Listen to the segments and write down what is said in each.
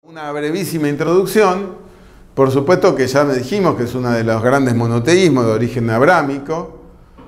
Una brevísima introducción. Por supuesto que ya me dijimos que es uno de los grandes monoteísmos de origen abrámico,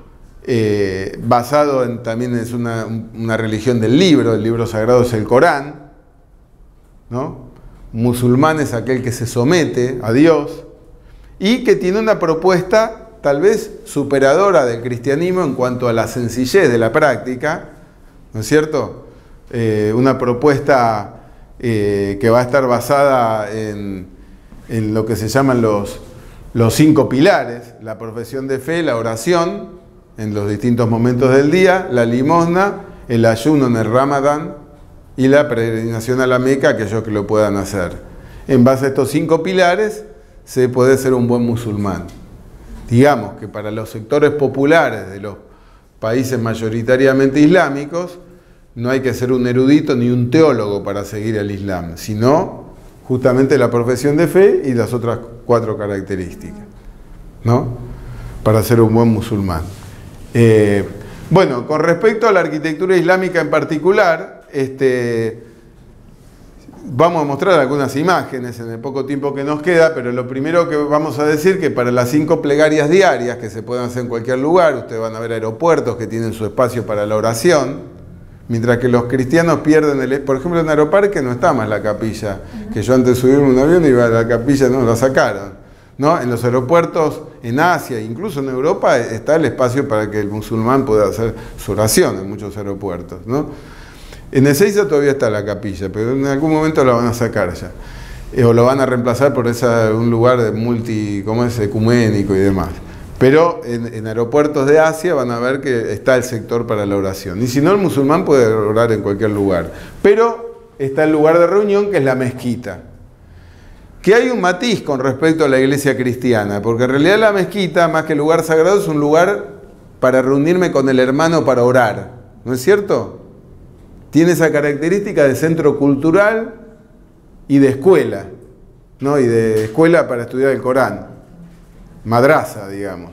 basado en, también es una religión del libro, el libro sagrado es el Corán, ¿no? Musulmán es aquel que se somete a Dios y que tiene una propuesta tal vez superadora del cristianismo en cuanto a la sencillez de la práctica, ¿no es cierto? Una propuesta que va a estar basada en lo que se llaman los 5 pilares: la profesión de fe, la oración en los distintos momentos del día, la limosna, el ayuno en el Ramadán y la peregrinación a la Meca, aquellos que lo puedan hacer. En base a estos 5 pilares se puede ser un buen musulmán. Digamos que para los sectores populares de los países mayoritariamente islámicos no hay que ser un erudito ni un teólogo para seguir el Islam, sino justamente la profesión de fe y las otras 4 características, ¿no? Para ser un buen musulmán. Bueno, con respecto a la arquitectura islámica en particular, vamos a mostrar algunas imágenes en el poco tiempo que nos queda, pero lo primero que vamos a decir que para las 5 plegarias diarias que se pueden hacer en cualquier lugar, ustedes van a ver aeropuertos que tienen su espacio para la oración, mientras que los cristianos pierden por ejemplo en Aeroparque no está más la capilla, que yo antes de subirme a un avión iba a la capilla, no, la sacaron, ¿no? En los aeropuertos en Asia, incluso en Europa, está el espacio para que el musulmán pueda hacer su oración en muchos aeropuertos, ¿no? En Ezeiza todavía está la capilla, pero en algún momento la van a sacar ya, o lo van a reemplazar por un lugar de ¿cómo es? Ecuménico y demás. Pero en aeropuertos de Asia van a ver que está el sector para la oración. Y si no, el musulmán puede orar en cualquier lugar. Pero está el lugar de reunión, que es la mezquita. Que hay un matiz con respecto a la iglesia cristiana, porque en realidad la mezquita, más que lugar sagrado, es un lugar para reunirme con el hermano para orar. ¿No es cierto? Tiene esa característica de centro cultural y de escuela, ¿no? Y de escuela para estudiar el Corán. Madrasa, digamos.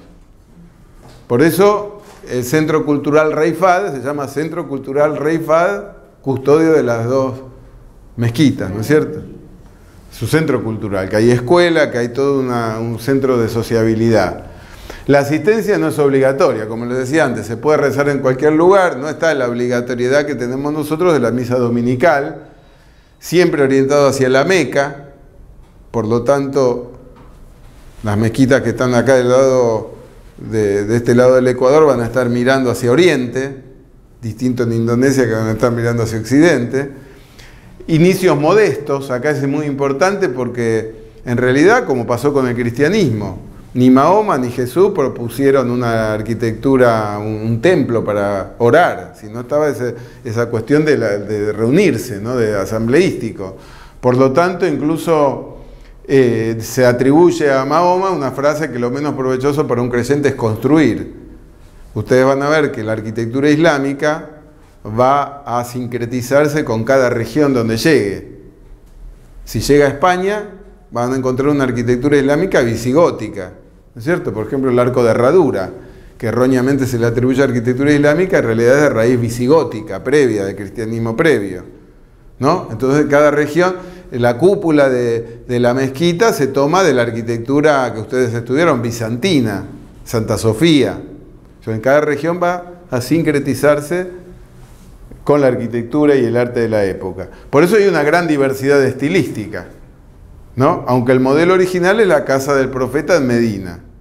Por eso el Centro Cultural Rey Fahd se llama Centro Cultural Rey Fahd, custodio de las 2 mezquitas, ¿no es cierto? Su centro cultural, que hay escuela, que hay todo un centro de sociabilidad. La asistencia no es obligatoria, como les decía antes, se puede rezar en cualquier lugar, no está la obligatoriedad que tenemos nosotros de la misa dominical, siempre orientado hacia la Meca, por lo tanto las mezquitas que están acá del lado de este lado del Ecuador van a estar mirando hacia Oriente, distinto en Indonesia que van a estar mirando hacia Occidente. Inicios modestos, acá es muy importante porque en realidad, como pasó con el cristianismo, ni Mahoma ni Jesús propusieron una arquitectura, un templo para orar, sino estaba esa cuestión de reunirse, ¿no? De asambleístico. Por lo tanto, incluso se atribuye a Mahoma una frase que lo menos provechoso para un creyente es construir. Ustedes van a ver que la arquitectura islámica va a sincretizarse con cada región donde llegue. Si llega a España, van a encontrar una arquitectura islámica visigótica, ¿no es cierto? Por ejemplo, el arco de herradura, que erróneamente se le atribuye a arquitectura islámica, en realidad es de raíz visigótica, previa, de cristianismo previo, ¿no? Entonces, cada región, la cúpula de la mezquita se toma de la arquitectura que ustedes estudiaron, bizantina, Santa Sofía. En cada región va a sincretizarse con la arquitectura y el arte de la época. Por eso hay una gran diversidad de estilística, ¿no? Aunque el modelo original es la casa del profeta en Medina.